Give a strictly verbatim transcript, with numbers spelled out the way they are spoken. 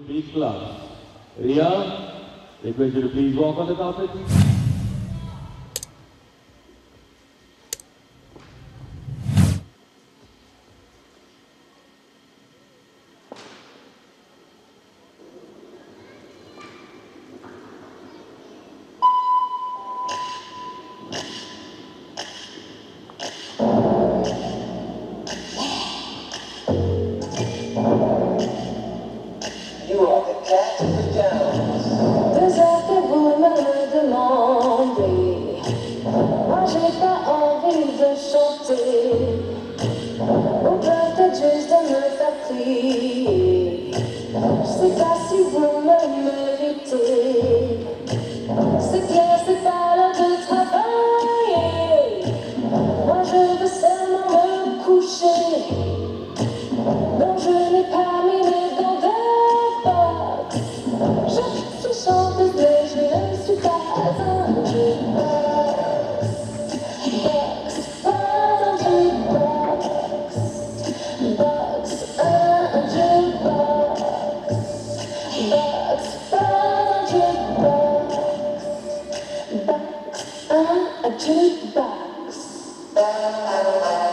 big class. Ria, request you to please walk on the carpet. You are the cat of the Downs. Deux heures que vous me demandez, moi j'ai pas envie de chanter, ou peut-être juste de me faire crier. Je sais pas si vous me méritez, c'est clair, c'est pas l'heure de travailler. Moi je veux seulement me coucher, non je n'ai pas mis les dents de boxe. Je suis chanteuse mais je ne suis pas un jukebox. Box, pas un jukebox. Box, un jukebox. Box, pas un jukebox. Box, un jukebox.